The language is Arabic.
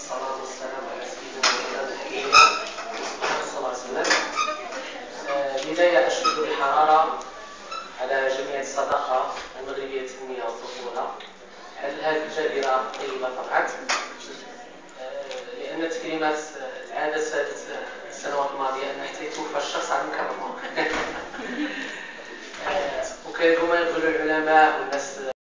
والصلاة والسلام على سيدنا وإمام الحبيبين محمد صلى الله عليه وسلم. بداية أشهد بحرارة على جميع الصداقة المغربية التنمية والطفولة. هل هذه الجزيرة الطيبة طبعا؟ لأن تكريمات العادة سادت السنوات الماضية أن حتى يتوفى الشخص عن مكرمة. وكيف ما يقول العلماء والناس